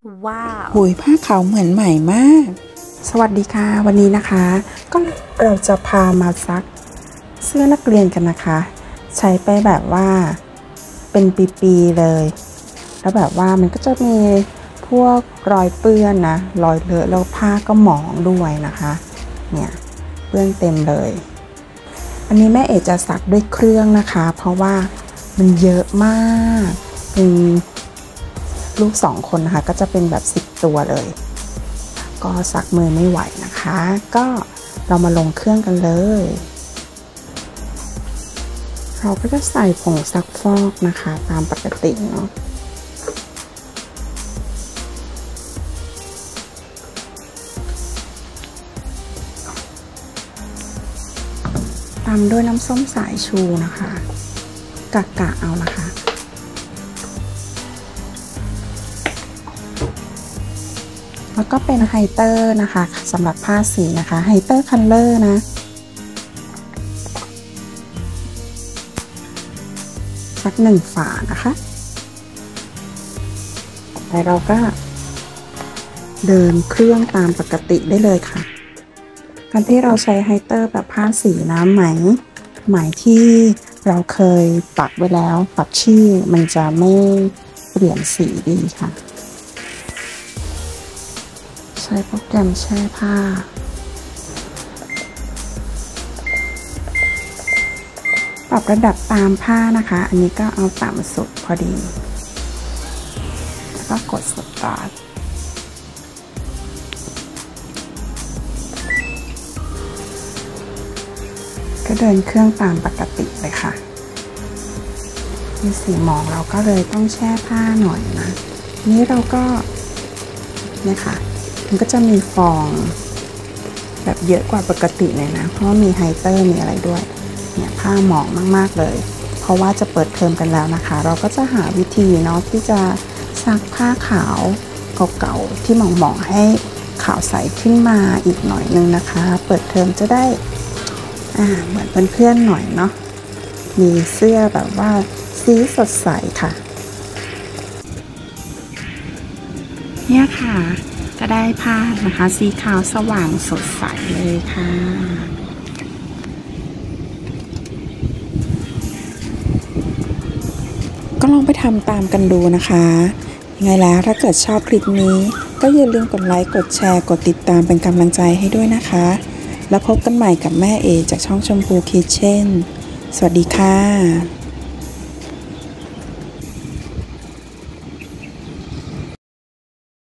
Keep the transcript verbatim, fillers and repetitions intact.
ว้าวหุยผ้าขาวเหมือนใหม่มาก สวัสดีค่ะวันนี้นะคะก็เราจะพามาซักเสื้อนักเรียนกันนะคะ ใช้ไปแบบว่าเป็นปีๆเลยแล้วแบบว่ามันก็จะมีพวกรอยเปื้อนนะรอยเลอะแล้วผ้าก็หมองด้วยนะคะเนี่ยเปื้อนเต็มเลยอันนี้แม่เอ๋จะซักด้วยเครื่องนะคะเพราะว่ามันเยอะมากเป็นลูกสองคนนะคะก็จะเป็นแบบสิบตัวเลยก็ซักมือไม่ไหวนะคะก็เรามาลงเครื่องกันเลยเราก็จะใส่ผงซักฟอกนะคะตามปกติเนาะตามด้วยน้ำส้มสายชูนะคะกะกะเอานะคะแล้วก็เป็นไฮเตอร์นะคะสำหรับผ้าสีนะคะไฮเตอร์คัลเลอร์นะสักหนึ่งฝานะคะแล้วเราก็เดินเครื่องตามปกติได้เลยค่ะการที่เราใช้ไฮเตอร์แบบผ้าสีน้ำไหมไหมที่เราเคยปักไว้แล้วปักชื่อมันจะไม่เปลี่ยนสีดีค่ะใช้โปรแกรมแช่ผ้าปรับระดับตามผ้านะคะอันนี้ก็เอาต่ำสุดพอดีแล้วก็กดสตาร์ทก็เดินเครื่องตามปกติเลยค่ะมีสีหมองเราก็เลยต้องแช่ผ้าหน่อยนะนี้เราก็เนี่ยค่ะมันก็จะมีฟองแบบเยอะกว่าปกติเลยนะเพราะว่ามีไฮเตอร์มีอะไรด้วยเนี่ยผ้าหมองมากๆเลยเพราะว่าจะเปิดเทอมกันแล้วนะคะเราก็จะหาวิธีเนาะที่จะซักผ้าขาวเก่าๆที่หมองๆให้ขาวใสขึ้นมาอีกหน่อยนึงนะคะเปิดเทอมจะได้อ่าเหมือนเพื่อนๆหน่อยเนาะมีเสื้อแบบว่าสีสดใสค่ะเนี่ยค่ะก็ได้ผ้านะคะสีขาวสว่างสดใสเลยค่ะก็ลองไปทำตามกันดูนะคะยังไงแล้วถ้าเกิดชอบคลิปนี้ก็อย่าลืมกดไลค์กดแชร์กดติดตามเป็นกำลังใจให้ด้วยนะคะแล้วพบกันใหม่กับแม่เอจากช่องชมพูคิทเช่นสวัสดีค่ะ